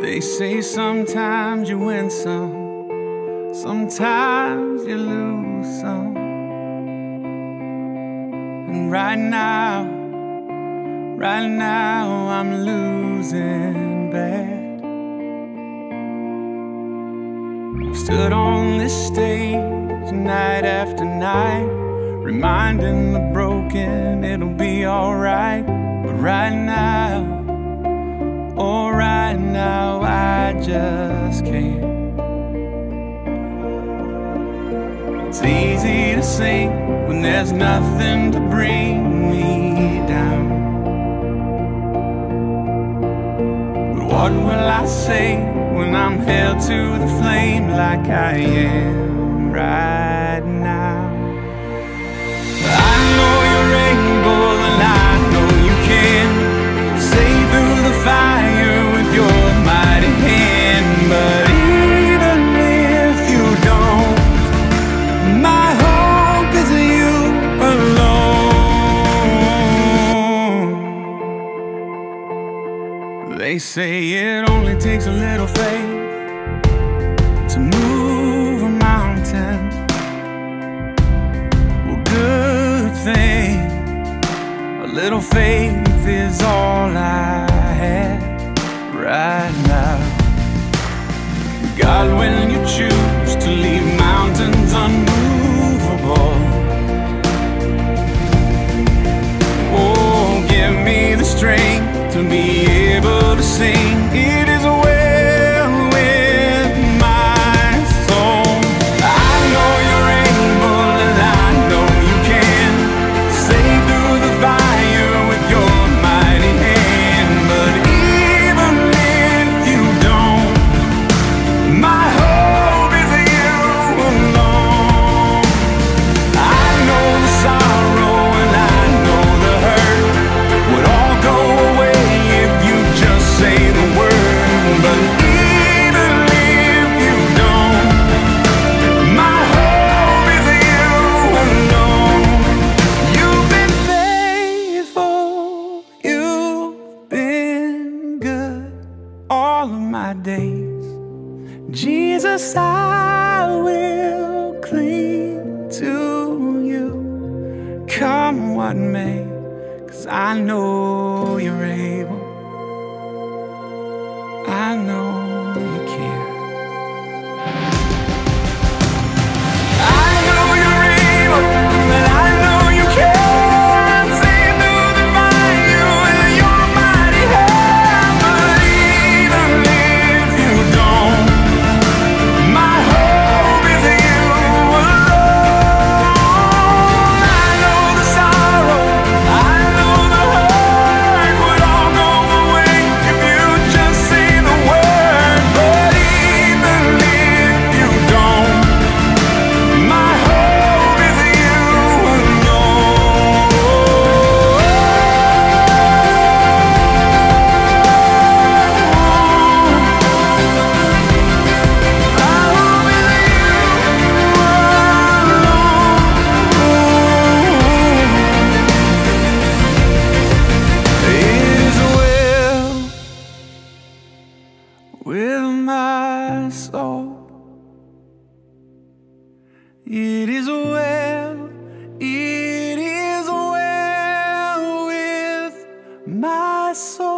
They say sometimes you win some, sometimes you lose some. And right now I'm losing bad. I've stood on this stage night after night, reminding the broken it'll be alright. But right now, oh right now, I just can't. It's easy to sing when there's nothing to bring me down. But what will I say when I'm held to the flame like I am right now? I know you're able and I know you can save through the fire with your mighty hand. But even if you don't, my hope is you alone. They say it only takes a little faith to move a mountain. Well, good thing a little faith is all I have right now. God, when you choose to leave mountains unmovable, oh, give me the strength to be able to sing. It is well with my soul. I know you're able and I know you can save through the fire with your mighty hand. But even if you don't, my hope is you alone. I know the sorrow and I know the hurt would all go away if you just say the word. But even if you don't, my hope is you alone. You've been faithful, you've been good all of my days. Jesus, I will cling to you, come what may, 'cause I know you're able, I know you can. I know you're able, and I know you can save through the fire with your mighty hand. But even if you don't, my hope is you alone. I know the sorrow, I know the hurt would all go away if you just say the word. But even if you don't, my hope is you alone. It is well with my soul. It is well, it is well with my soul.